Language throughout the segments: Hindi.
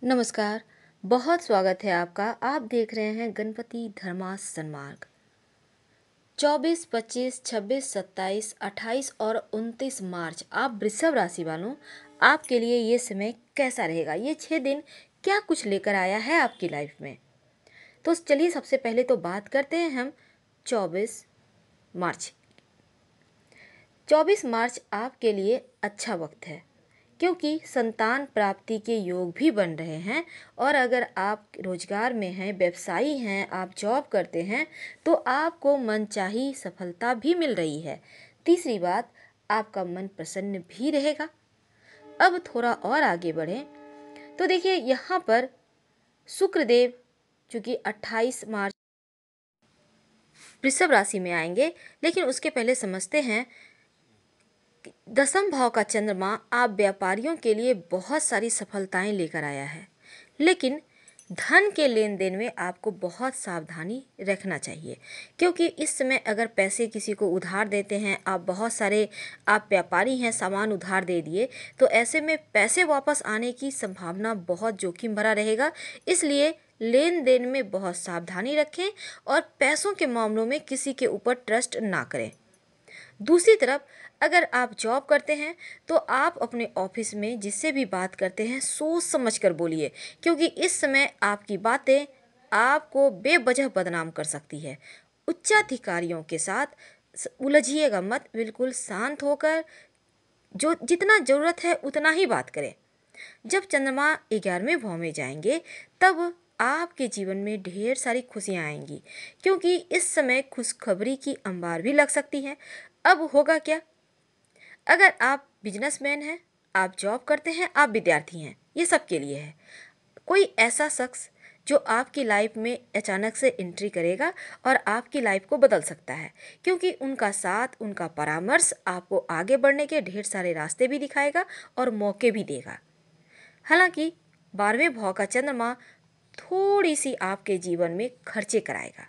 नमस्कार। बहुत स्वागत है आपका। आप देख रहे हैं गणपति धर्मास सन्मार्ग। 24, 25, 26, 27, 28 और 29 मार्च आप वृषभ राशि वालों, आपके लिए ये समय कैसा रहेगा? ये 6 दिन क्या कुछ लेकर आया है आपकी लाइफ में? तो चलिए सबसे पहले तो बात करते हैं हम 24 मार्च। 24 मार्च आपके लिए अच्छा वक्त है, क्योंकि संतान प्राप्ति के योग भी बन रहे हैं। और अगर आप रोजगार में हैं, व्यवसायी हैं, आप जॉब करते हैं, तो आपको मनचाही सफलता भी मिल रही है। तीसरी बात, आपका मन प्रसन्न भी रहेगा। अब थोड़ा और आगे बढ़ें तो देखिए यहाँ पर शुक्रदेव चूंकि 28 मार्च वृषभ राशि में आएंगे, लेकिन उसके पहले समझते हैं 10वें भाव का चंद्रमा आप व्यापारियों के लिए बहुत सारी सफलताएं लेकर आया है, लेकिन धन के लेन देन में आपको बहुत सावधानी रखना चाहिए। क्योंकि इस समय अगर पैसे किसी को उधार देते हैं, आप व्यापारी हैं, सामान उधार दे दिए, तो ऐसे में पैसे वापस आने की संभावना बहुत जोखिम भरा रहेगा। इसलिए लेन देन में बहुत सावधानी रखें और पैसों के मामलों में किसी के ऊपर ट्रस्ट ना करें। दूसरी तरफ अगर आप जॉब करते हैं तो आप अपने ऑफिस में जिससे भी बात करते हैं सोच समझ कर बोलिए, क्योंकि इस समय आपकी बातें आपको बेवजह बदनाम कर सकती है। उच्चाधिकारियों के साथ उलझिएगा मत, बिल्कुल शांत होकर जो जितना ज़रूरत है उतना ही बात करें। जब चंद्रमा 11वें भाव में जाएंगे तब आपके जीवन में ढेर सारी खुशियां आएंगी, क्योंकि इस समय खुशखबरी की अंबार भी लग सकती है। अब होगा क्या? अगर आप बिजनेसमैन हैं, आप जॉब करते हैं, आप विद्यार्थी हैं, ये सब के लिए है। कोई ऐसा शख्स जो आपकी लाइफ में अचानक से एंट्री करेगा और आपकी लाइफ को बदल सकता है, क्योंकि उनका साथ, उनका परामर्श आपको आगे बढ़ने के ढेर सारे रास्ते भी दिखाएगा और मौके भी देगा। हालांकि 12वें भाव का चंद्रमा थोड़ी सी आपके जीवन में खर्चे कराएगा,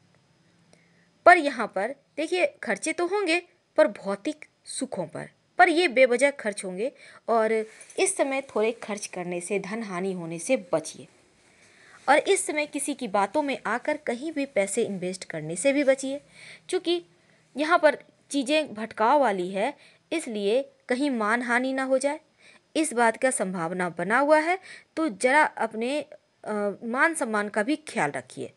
पर यहाँ पर देखिए खर्चे तो होंगे पर भौतिक सुखों पर ये बेवजह खर्च होंगे। और इस समय थोड़े खर्च करने से, धन हानि होने से बचिए। और इस समय किसी की बातों में आकर कहीं भी पैसे इन्वेस्ट करने से भी बचिए, क्योंकि यहाँ पर चीज़ें भटकाव वाली है, इसलिए कहीं मान हानि ना हो जाए, इस बात का संभावना बना हुआ है। तो जरा अपने मान सम्मान का भी ख्याल रखिए।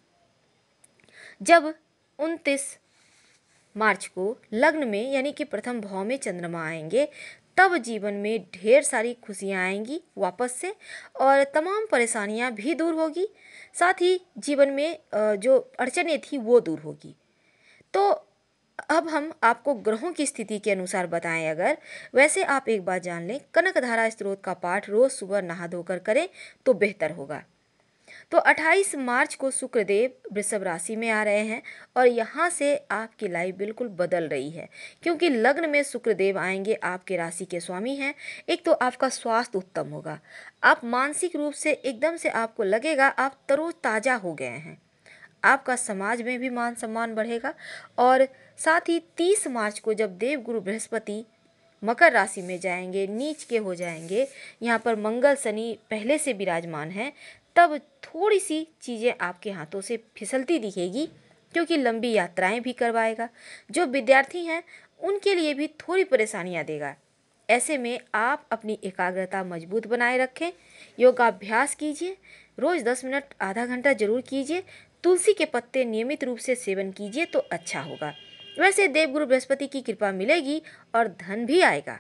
जब 29 मार्च को लग्न में यानी कि प्रथम भाव में चंद्रमा आएंगे, तब जीवन में ढेर सारी खुशियां आएंगी वापस से, और तमाम परेशानियां भी दूर होगी। साथ ही जीवन में जो अड़चनें थी वो दूर होगी। तो अब हम आपको ग्रहों की स्थिति के अनुसार बताएं। अगर वैसे आप एक बात जान लें, कनकधारा स्त्रोत का पाठ रोज सुबह नहा धोकर करें तो बेहतर होगा। तो 28 मार्च को शुक्रदेव वृषभ राशि में आ रहे हैं और यहाँ से आपकी लाइफ बिल्कुल बदल रही है, क्योंकि लग्न में शुक्रदेव आएंगे, आपके राशि के स्वामी हैं। एक तो आपका स्वास्थ्य उत्तम होगा, आप मानसिक रूप से एकदम से आपको लगेगा आप तरोताज़ा हो गए हैं। आपका समाज में भी मान सम्मान बढ़ेगा। और साथ ही 30 मार्च को जब देवगुरु बृहस्पति मकर राशि में जाएंगे, नीच के हो जाएंगे, यहाँ पर मंगल शनि पहले से विराजमान हैं, तब थोड़ी सी चीज़ें आपके हाथों से फिसलती दिखेगी, क्योंकि लंबी यात्राएं भी करवाएगा। जो विद्यार्थी हैं उनके लिए भी थोड़ी परेशानियां देगा। ऐसे में आप अपनी एकाग्रता मजबूत बनाए रखें, योगाभ्यास कीजिए, रोज़ 10 मिनट आधा घंटा जरूर कीजिए, तुलसी के पत्ते नियमित रूप से सेवन कीजिए तो अच्छा होगा। वैसे देवगुरु बृहस्पति की कृपा मिलेगी और धन भी आएगा।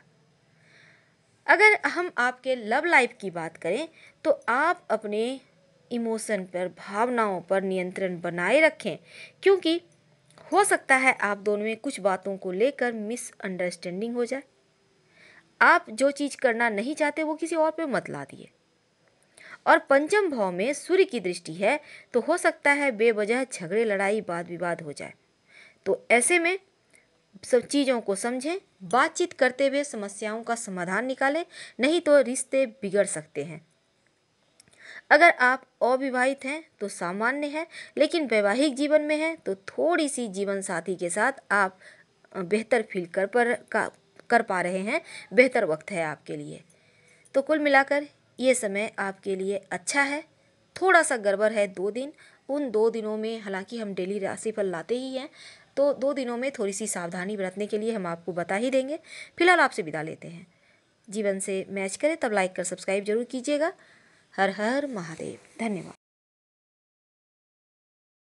अगर हम आपके लव लाइफ की बात करें तो आप अपने इमोशन पर, भावनाओं पर नियंत्रण बनाए रखें, क्योंकि हो सकता है आप दोनों में कुछ बातों को लेकर मिसअंडरस्टैंडिंग हो जाए। आप जो चीज़ करना नहीं चाहते वो किसी और पे मत ला दिए। और पंचम भाव में सूर्य की दृष्टि है, तो हो सकता है बेवजह झगड़े, लड़ाई, वाद विवाद हो जाए। तो ऐसे में सब चीज़ों को समझें, बातचीत करते हुए समस्याओं का समाधान निकालें, नहीं तो रिश्ते बिगड़ सकते हैं। अगर आप अविवाहित हैं तो सामान्य है, लेकिन वैवाहिक जीवन में हैं तो थोड़ी सी जीवन साथी के साथ आप बेहतर फील कर पा रहे हैं, बेहतर वक्त है आपके लिए। तो कुल मिलाकर ये समय आपके लिए अच्छा है। थोड़ा सा गड़बड़ है 2 दिन, उन 2 दिनों में हालांकि हम डेली राशिफल लाते ही हैं, तो 2 दिनों में थोड़ी सी सावधानी बरतने के लिए हम आपको बता ही देंगे। फिलहाल आपसे विदा लेते हैं। जीवन से मैच करें तब लाइक कर सब्सक्राइब जरूर कीजिएगा। हर हर महादेव। धन्यवाद।